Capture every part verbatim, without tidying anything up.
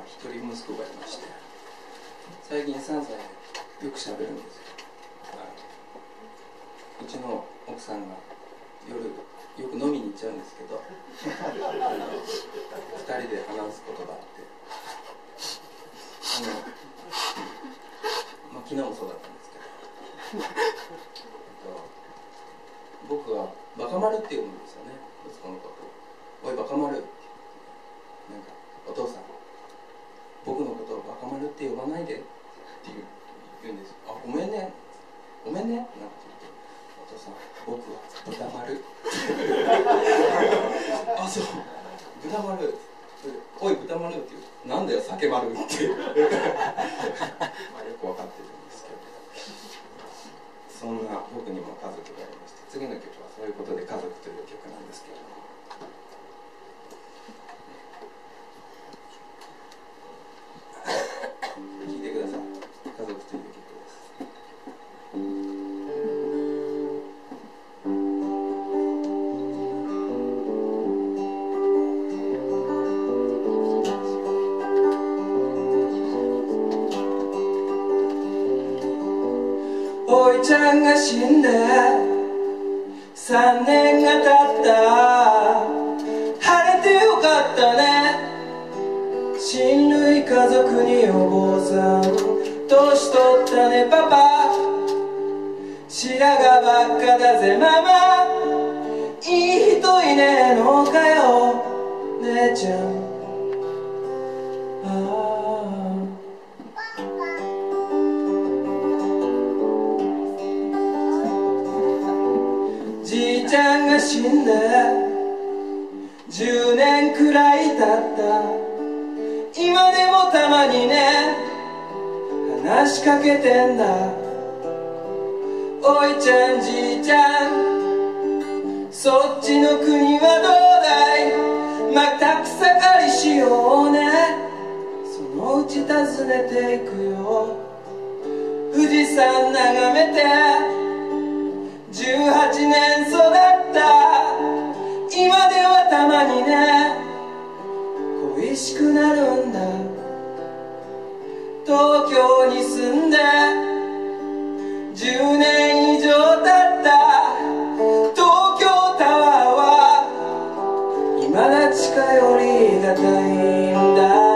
一人息子がいまして、最近さんさいでよくしゃべるんですよ。うちの奥さんが夜よく飲みに行っちゃうんですけどふたりで話すことがあって、あの、まあ、昨日もそうだったんですけど僕はバカ丸って呼ぶんですよね、息子のことを。おいバカ丸って、なんかお父さん僕のことをバカ丸って呼ばないでって言うんですよ。あ、ごめんねごめんねなんて言って、お父さん僕は豚丸あ、そう豚丸、おい豚丸って言う、なんだよ酒丸ってまあよく分かってるんですけど、そんな僕にも家族がありまして、次の曲はそういうことで家族という曲なんですけれども、聴いてください。家族という曲です。おいちゃんが死んでさんねんが経った。晴れてよかったね。親類家族にお坊さん、年取ったねパパ、白髪ばっかだぜママ、いい人いねえのかよ姉ちゃん。じいちゃんが死んでじゅうねんくらい経った。今でもたまにね話しかけてんだ。おいちゃんじいちゃん、そっちの国はどうだい、また草刈りしようね。そのうち訪ねていくよ。富士山眺めてじゅうはちねん育った。今ではたまにね恋しくなるんだ。東京に住んでじゅうねん以上経った。東京タワーは未だ近寄りがたいんだ。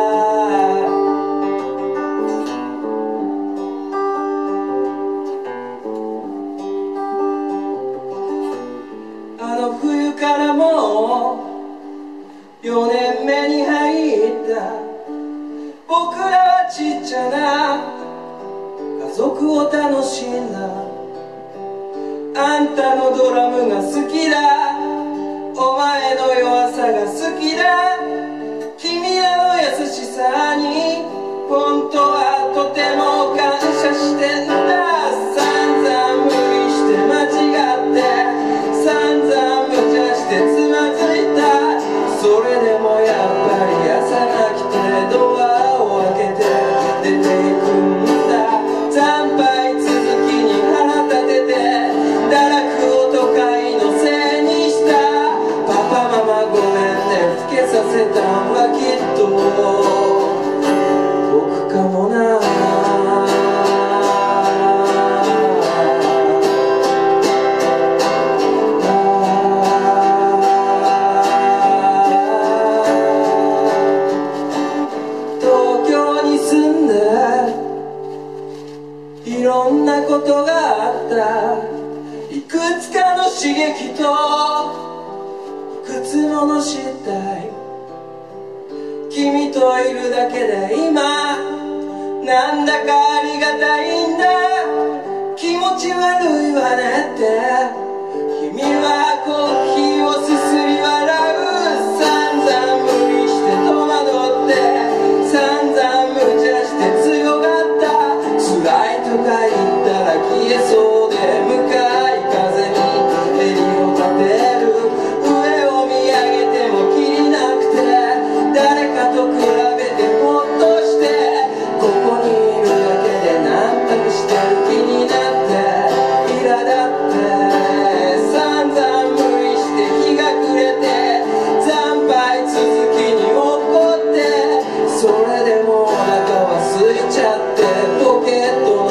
冬からもうよねんめに入った。僕らはちっちゃな家族を楽しんだ。あんたのドラムが好きだ、お前の弱さが好きだ。君らの優しさに本当はとても感謝してんだ。散々無理して間違って、散々無茶してつまずいた。それでもやっぱり朝が来てドアを開けて出ていくんだ。惨敗続きに腹立てて堕落を都会のせいにした。パパママごめんね、老けさせたんはきっと僕かもな。いろんなことがあった。いくつかの刺激といくつもの失態。君といるだけで今なんだかありがたいんだ。気持ち悪いわねって君はコーヒーをすすり笑う。散々無理して戸惑って散々無茶して強がった。辛いとか言ったら消えそうで向かい風に襟を立てる。上を見上げてもきりなくて誰かと比べてほっとして、ここにいるだけで何とかしてる気になって苛立って、散々無理してそれでもお腹は空いちゃってポケットの